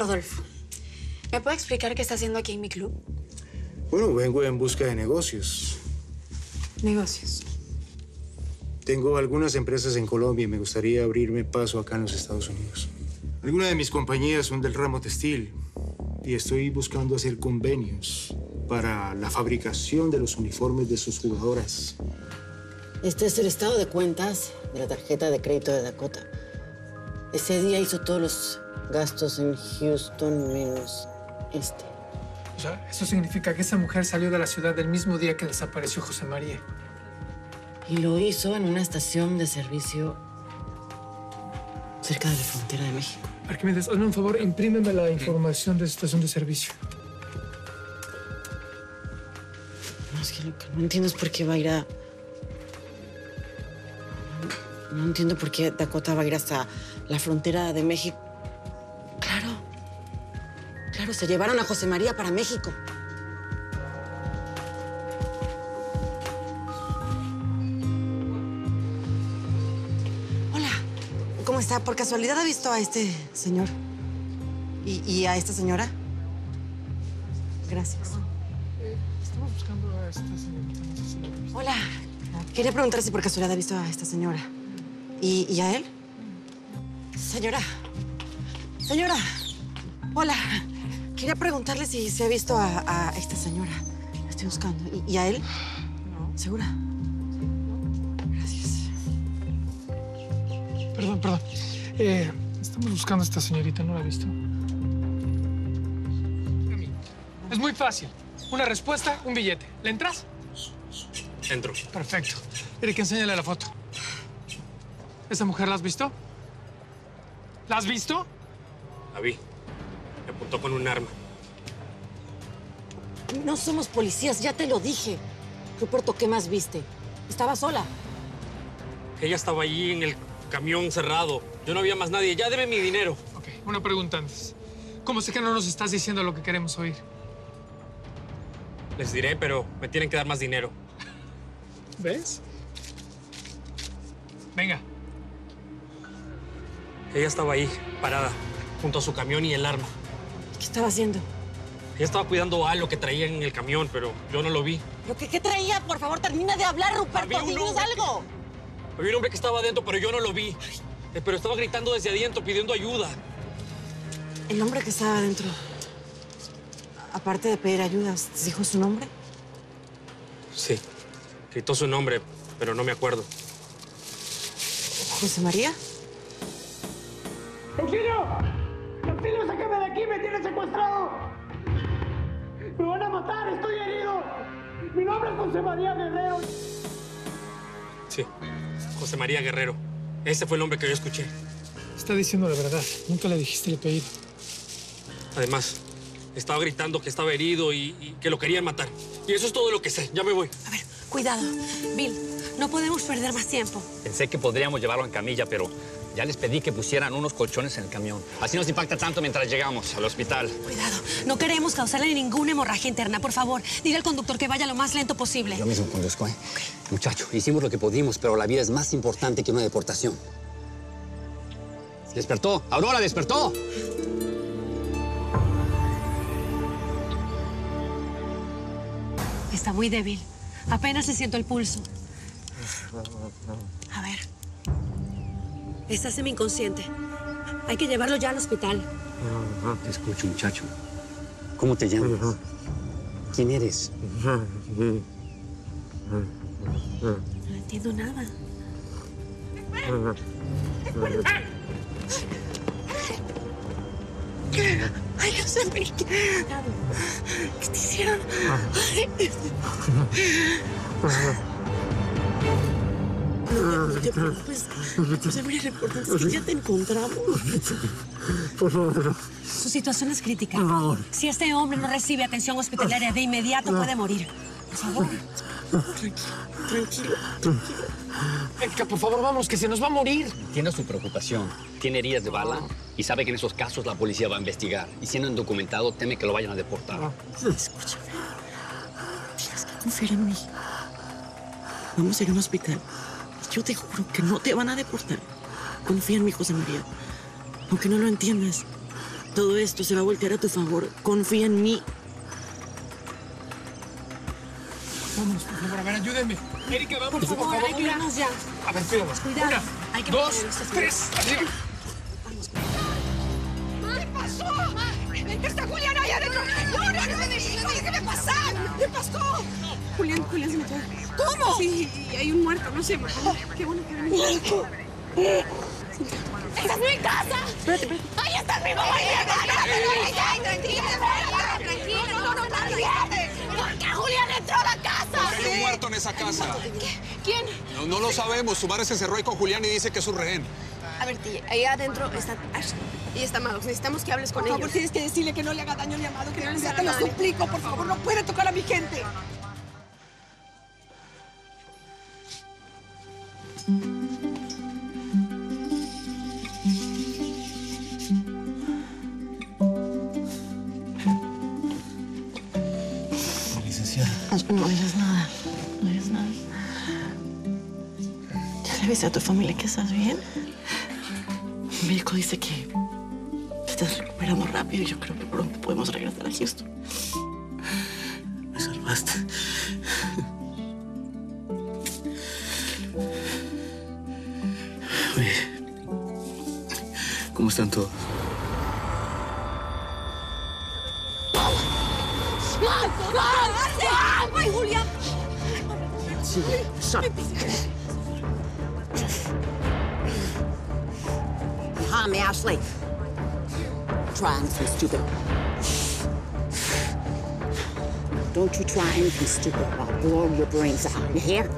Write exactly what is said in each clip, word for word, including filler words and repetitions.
Rodolfo, ¿me puede explicar qué está haciendo aquí en mi club? Bueno, vengo en busca de negocios. Negocios. Tengo algunas empresas en Colombia y me gustaría abrirme paso acá en los Estados Unidos. Algunas de mis compañías son del ramo textil y estoy buscando hacer convenios para la fabricación de los uniformes de sus jugadoras. Este es el estado de cuentas de la tarjeta de crédito de Dakota. Ese día hizo todos los gastos en Houston menos este. O sea, eso significa que esa mujer salió de la ciudad el mismo día que desapareció José María. Y lo hizo en una estación de servicio cerca de la frontera de México. Arquímedes, hazme un favor, imprímeme la información de esa estación de servicio. No, es que lo que no entiendo es por qué va a ir a... No, no entiendo por qué Dakota va a ir hasta la frontera de México. Claro. Claro, se llevaron a José María para México. Hola. ¿Cómo está? ¿Por casualidad ha visto a este señor? ¿Y, y a esta señora? Gracias. Eh, estamos buscando a esta señorita. No sé si la he visto. Hola. Quería preguntar si por casualidad ha visto a esta señora. ¿Y, y a él? Señora. Señora. Hola. Quería preguntarle si se ha visto a, a esta señora. La estoy buscando. ¿Y, y a él? No. ¿Segura? Gracias. Perdón, perdón. Eh, estamos buscando a esta señorita, ¿no la he visto? Es muy fácil. Una respuesta, un billete. ¿Le entras? Entro. Perfecto. Mire que enséñale la foto. ¿Esa mujer la has visto? ¿La has visto? La vi. Me apuntó con un arma. No somos policías, ya te lo dije. Ruperto, ¿qué más viste? Estaba sola. Ella estaba allí en el camión cerrado. Yo no había más nadie. Ya deme mi dinero. Ok, una pregunta antes. ¿Cómo sé que no nos estás diciendo lo que queremos oír? Les diré, pero me tienen que dar más dinero. ¿Ves? Venga. Ella estaba ahí, parada, junto a su camión y el arma. ¿Qué estaba haciendo? Ella estaba cuidando algo que traía en el camión, pero yo no lo vi. ¿Pero qué, qué traía? Por favor, termina de hablar, Ruperto. Había un Dinos hombre algo. que- Había un hombre que estaba adentro, pero yo no lo vi. Eh, pero estaba gritando desde adentro, pidiendo ayuda. El hombre que estaba adentro, aparte de pedir ayuda, ¿dijo su nombre? Sí, gritó su nombre, pero no me acuerdo. ¿José María? ¡Auxilio! ¡Auxilio, sáqueme de aquí! ¡Me tienen secuestrado! ¡Me van a matar! ¡Estoy herido! ¡Mi nombre es José María Guerrero! Sí, José María Guerrero. Ese fue el nombre que yo escuché. Está diciendo la verdad. Nunca le dijiste el apellido. Además, estaba gritando que estaba herido y, y que lo querían matar. Y eso es todo lo que sé. Ya me voy. A ver, cuidado. Bill, no podemos perder más tiempo. Pensé que podríamos llevarlo en camilla, pero ya les pedí que pusieran unos colchones en el camión. Así nos impacta tanto mientras llegamos al hospital. Cuidado, no queremos causarle ninguna hemorragia interna. Por favor, dile al conductor que vaya lo más lento posible. Yo mismo conduzco, ¿eh? Okay. Muchacho, hicimos lo que pudimos, pero la vida es más importante que una deportación. ¡Despertó! ¡Aurora, despertó! Está muy débil. Apenas se siente el pulso. A ver. Está semi-inconsciente. Hay que llevarlo ya al hospital. Te escucho, muchacho. ¿Cómo te llamas? ¿Quién eres? No entiendo nada. Ay, José María. ¿Qué te hicieron? No te preocupes. José María, lo importante es que ya te encontramos. Por favor. Su situación es crítica. Por favor. Si este hombre no recibe atención hospitalaria de inmediato, puede morir. Por favor. Tranquilo, tranquilo, tranquilo. Venga, por favor, vamos, que se nos va a morir. Entiendo su preocupación. Tiene heridas de bala y sabe que en esos casos la policía va a investigar. Y siendo indocumentado, teme que lo vayan a deportar. Escúchame. Tienes que confiar en mí. Vamos a ir a un hospital. Yo te juro que no te van a deportar. Confía en mí, José María. Aunque no lo entiendas. Todo esto se va a voltear a tu favor. Confía en mí. Vámonos, por favor, a ver, ayúdenme. Erika, vamos, Por favor, hay que irnos ya. A ver, cuidado. Cuidado. Una, Hay que dos, mantenernos así. tres, arriba. ¿Qué pasó? ¡Está Julián ahí adentro! ¡No, no, no! ¡Déjeme pasar! ¿Qué pasó? Julián, Julián se metió. ¿Cómo? Sí, y hay un muerto, no sé. Qué bueno que venimos. ¡Esta es mi casa! Espérate, espérate. ¡Ahí está mi mamá! ¡Tranquila! ¡Tranquila! ¡No, no, no! ¿Por qué Julián entró a la casa? Hay un muerto en esa casa. ¿Quién? No, no lo sabemos. Su madre se encerró ahí con Julián y dice que es su rehén. A ver, tía, ahí adentro está Ash y está Maddox. Necesitamos que hables con ellos. Por favor, tienes que decirle que no le haga daño a mi amado, que no no les ya haga te lo nada. suplico, por favor, no puede tocar a mi gente. Licenciada. No digas nada. No digas nada. ¿Ya le avisé a tu familia que estás bien? El médico dice que te estás recuperando rápido y yo creo que pronto podemos regresar a Houston. Me salvaste. Oye, ¿cómo están todos? ¡Mam! ¡Mam! ¡Mam! ¡Ay, Julián! Sí, Behind me, Ashley. Try anything stupid. Don't you try anything stupid or I'll blow your brains out. You hear?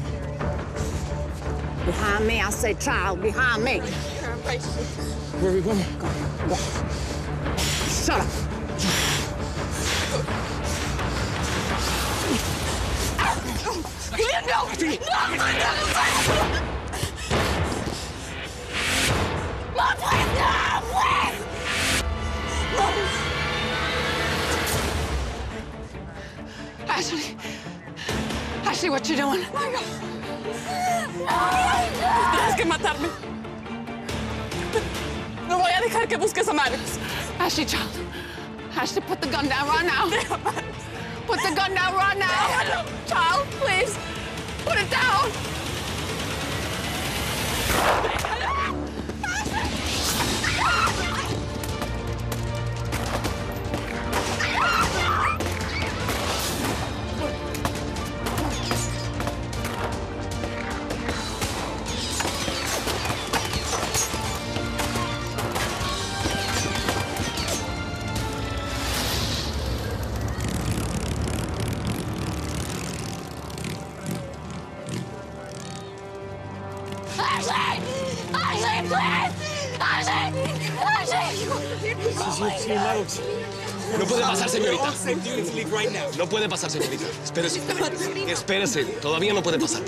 Behind me, I say, child, behind me. Where are we going? Shut up. Julián, no! ¡No, no, no! ¡Mom, please, no! Please! Ashley. Ashley, what you doing? Tienes que matarme. No voy a dejar que busques a Maddox. Ashley, child. Ashley, put the gun down right now. Put the gun down right now. Child, please. Put it down. Sí, sí, sí, Maddox. No puede pasar, señorita. No puede pasar, señorita. Espérese. Espérese. Todavía no puede pasar.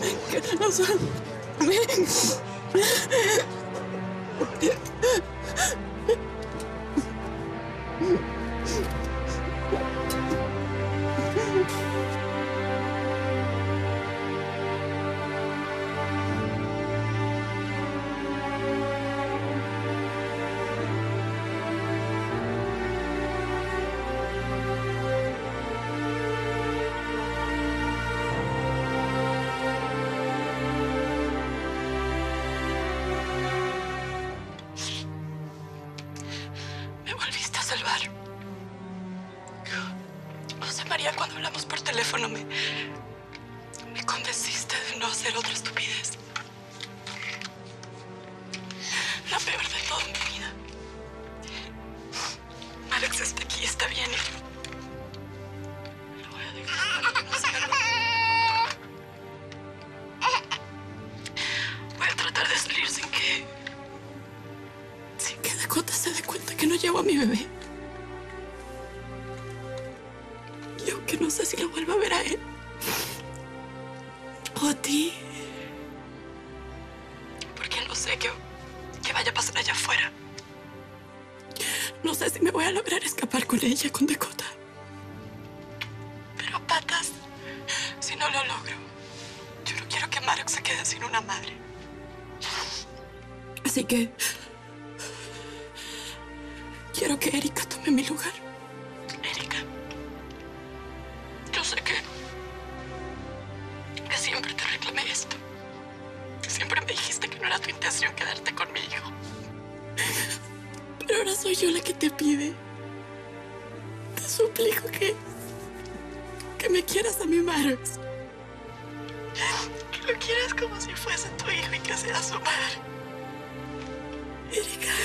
Me volviste a salvar. José María, cuando hablamos por teléfono, me, me convenciste de no hacer otra estupidez. La peor de toda mi vida. Alex está aquí, está bien. No voy a dejar que no se haga. Voy a tratar de salir sin que... sin que Dakota se dé cuenta que no llevo a mi bebé. Y aunque no sé si lo vuelvo a ver a él o a ti, porque no sé qué, qué vaya a pasar allá afuera. No sé si me voy a lograr escapar con ella, con Dakota. Pero a patas, si no lo logro, yo no quiero que Maddox se quede sin una madre. Así que Quiero que Erika tome mi lugar. Erika, yo sé que, que siempre te reclamé esto. Que siempre me dijiste que no era tu intención quedarte conmigo. Pero ahora soy yo la que te pide. Te suplico que, que me quieras a mi Maddox. Que lo quieras como si fuese tu hijo y que sea su madre. Erika,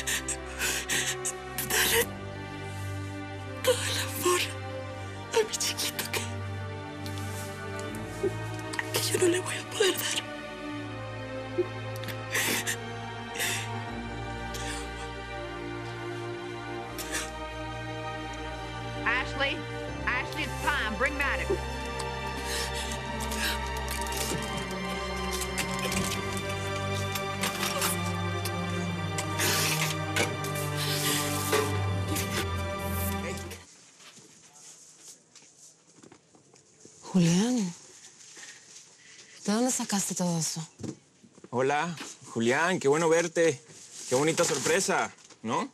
dale todo el amor a mi chiquito que, que yo no le voy a poder dar. Ashley, Ashley, it's time. Bring Maddox. Julián, ¿de dónde sacaste todo eso? Hola, Julián, qué bueno verte. Qué bonita sorpresa, ¿no?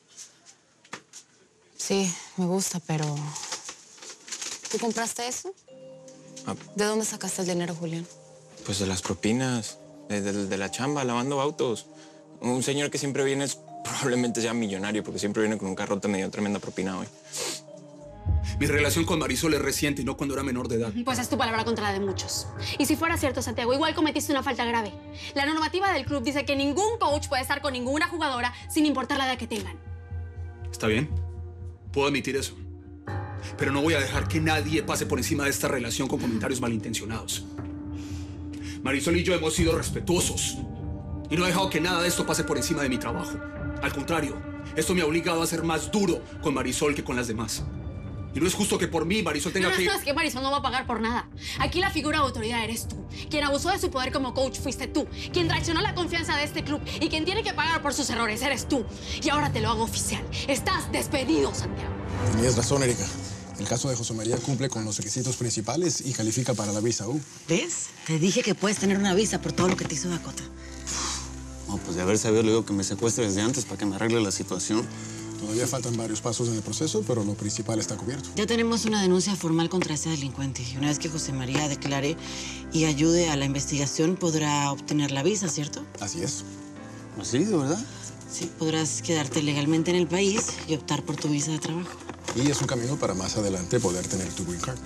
Sí, me gusta, pero... ¿Tú compraste eso? Ah, ¿De dónde sacaste el dinero, Julián? pues de las propinas, de, de- de la chamba, lavando autos. Un señor que siempre viene es, probablemente sea millonario, porque siempre viene con un carrote medio tremenda propina hoy. Mi relación con Marisol es reciente y no cuando era menor de edad. Pues es tu palabra contra la de muchos. Y si fuera cierto, Santiago, igual cometiste una falta grave. La normativa del club dice que ningún coach puede estar con ninguna jugadora sin importar la edad que tengan. ¿Está bien? Puedo admitir eso. Pero no voy a dejar que nadie pase por encima de esta relación con comentarios malintencionados. Marisol y yo hemos sido respetuosos. Y no he dejado que nada de esto pase por encima de mi trabajo. Al contrario, esto me ha obligado a ser más duro con Marisol que con las demás. Y no es justo que por mí Marisol tenga No, no, que... no, es que Marisol no va a pagar por nada. Aquí la figura de autoridad eres tú. Quien abusó de su poder como coach fuiste tú. Quien traicionó la confianza de este club. Y quien tiene que pagar por sus errores eres tú. Y ahora te lo hago oficial. Estás despedido, Santiago. Tenías razón, Erika. El caso de José María cumple con los requisitos principales y califica para la visa U. ¿Ves? Te dije que puedes tener una visa por todo lo que te hizo Dakota. No, pues de haber sabido, le digo que me secuestre desde antes para que me arregle la situación. Todavía faltan varios pasos en el proceso, pero lo principal está cubierto. Ya tenemos una denuncia formal contra ese delincuente. Y una vez que José María declare y ayude a la investigación, podrá obtener la visa, ¿cierto? Así es. ¿Así, de verdad? Sí, podrás quedarte legalmente en el país y optar por tu visa de trabajo. Y es un camino para más adelante poder tener tu green card.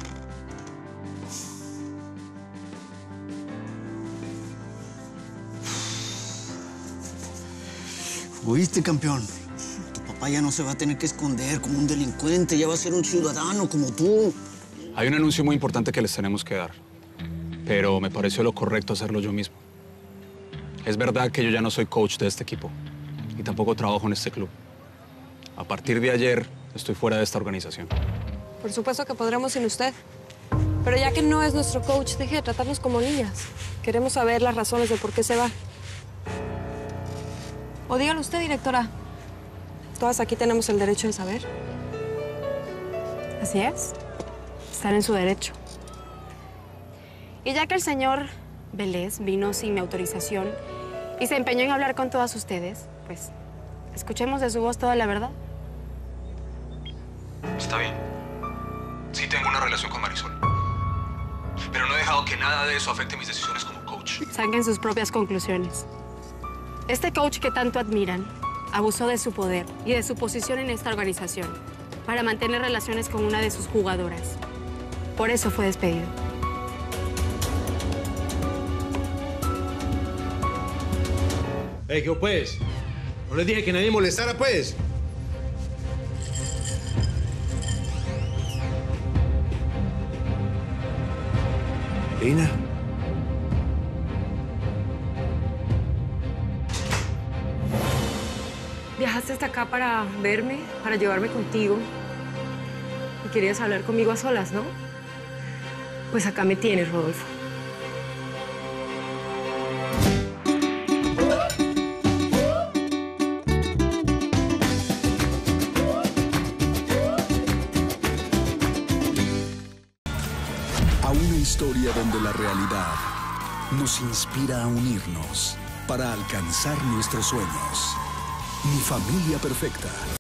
¿Oíste, campeón? Tu papá ya no se va a tener que esconder como un delincuente, ya va a ser un ciudadano como tú. Hay un anuncio muy importante que les tenemos que dar, pero me pareció lo correcto hacerlo yo mismo. Es verdad que yo ya no soy coach de este equipo y tampoco trabajo en este club. A partir de ayer estoy fuera de esta organización. Por supuesto que podremos sin usted. Pero ya que no es nuestro coach, deje de tratarnos como niñas. Queremos saber las razones de por qué se va. O dígalo usted, directora. Todas aquí tenemos el derecho de saber. Así es. Están en su derecho. Y ya que el señor Vélez vino sin mi autorización y se empeñó en hablar con todas ustedes, pues escuchemos de su voz toda la verdad. Está bien. Sí tengo una relación con Marisol. Pero no he dejado que nada de eso afecte mis decisiones como coach. Saquen sus propias conclusiones. Este coach que tanto admiran abusó de su poder y de su posición en esta organización para mantener relaciones con una de sus jugadoras. Por eso fue despedido. Hey, ¿qué pues? No les dije que nadie molestara, pues. Lina. Viajaste hasta acá para verme, para llevarme contigo. Y querías hablar conmigo a solas, ¿no? Pues acá me tienes, Rodolfo. A una historia donde la realidad nos inspira a unirnos para alcanzar nuestros sueños. Mi familia perfecta.